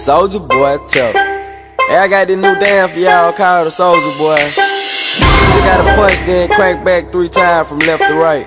Soulja Boy, tell. Hey, I got this new dance for y'all called the Soulja Boy. You just gotta punch, then crank back 3 times from left to right.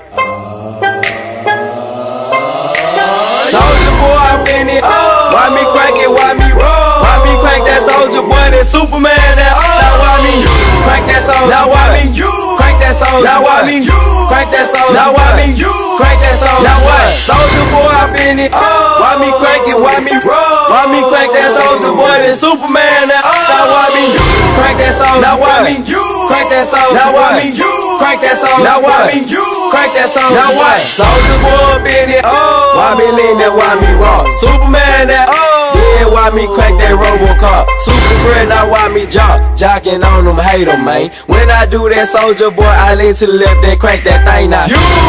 Soulja Boy, I'm in it. Why me crank it? Why me roll? Why me crank that Soulja Boy? That Superman, that now why me crank that Soulja? Now why me crank that Soulja? Now why me crank that Soulja? Now why me crank that Soulja? Now what? Soulja Boy, I'm in it. Why me crank it? Why me roll? Why me crank that Soulja Boy? That Superman, that now why me crank that Soulja? Now why me crank that Soulja? Now why me crank that Soulja? Now why me crank that Soulja? Now what? Soulja Boy, I'm in it. Why me lean that? Why me rock? Superman, that yeah, why me crank that Robocop? Super friend, now why me jocking on them, hate them, man. When I do that Soulja Boy, I lean to the left, then crank that thing now.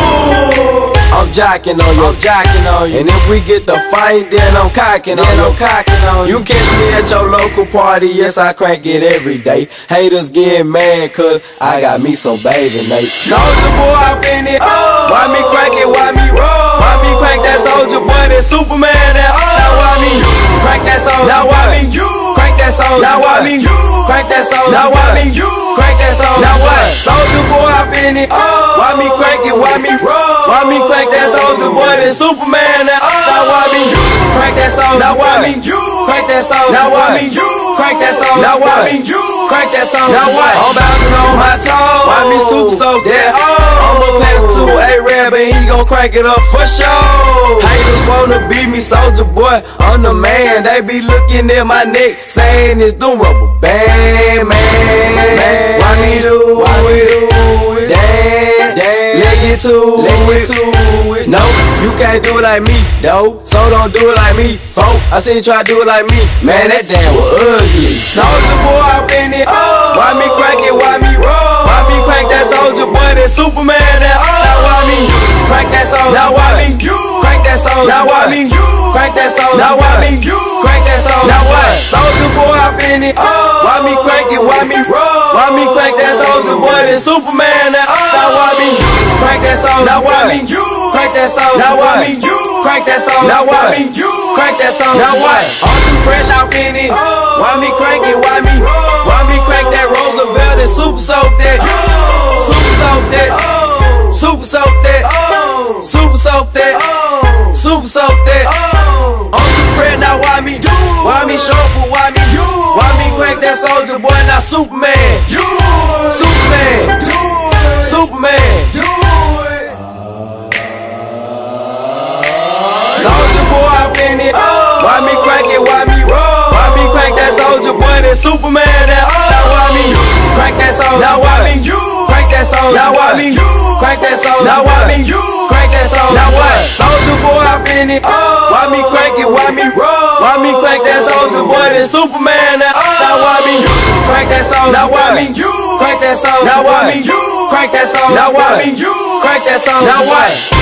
I'm jocking on you, And if we get the fight, then I'm cocking on you. You catch me at your local party, yes, I crank it every day. Haters get mad, cause I got me some bathing Nate. Soulja Boy, I'm in it. Why me crank it? Why me roll? Why me crank that Soulja Boy? That Superman, that now why me crank that Soulja? Now why me crank that Soulja? Now why me crank that Soulja? Now why me crank that Soulja? Now what? Soulja Boy, I'm in it. Why me crank it? Why me roll? Why me crank that Soulja Boy? That Superman, that now why me crank that Soulja? Now why me crank that Soulja? Now why me crank that Soulja? Now why me crank that Soulja? Now what? I'm bouncing on my toes. Why me super soak that? I'ma pass to A-Rab and he gon' crank it up for sure. Haters wanna beat me, Soulja Boy, I'm the man. They be looking at my neck, saying it's the rubber band, man. Why me do it? Damn, let get to it. No, you can't do it like me, though. So don't do it like me, folk. I seen you try to do it like me, man. That damn was ugly. Soulja Boy, I'm in it. Why me crank it? Why me roll? Why me crank that Soulja Boy? That Superman, that now why me crank that Soulja? Now why me crank that Soulja? Now why me crank that Soulja? Now why me crank that Soulja? Now what? Soulja Boy, I'm in it. Why me crank it? Why me roll? Why me crank that Soulja Boy? That Superman, that now why me crank that Soulja? Now why me crank that Soulja? Now why me crank that Soulja? Now why me crank that Soulja? Now what? I'm too fresh, I'm in it. Why me crank it? Why me crank that Roosevelt and super soak that? Super soak that. Super soak that. Super soak that. Super soak that. I'm too fresh, now why me shuffle? Why me crank that Soulja Boy? Now Superman. Superman. Superman. Soulja Boy, I'm in it. Why me crank it? Why me roll? Why me crank that Soulja Boy? That Superman, that now why me crank that Soulja? Now why me crank that Soulja? Now why me crank that Soulja? Now why me crank that Soulja? Now what? Soulja Boy, I'm in it. Why me crank it? Why me roll? Why me crank that Soulja Boy? That Superman, that now why me crank that Soulja? Now why me crank that Soulja? Now why me crank that Soulja? Now why me crank that Soulja? Now what?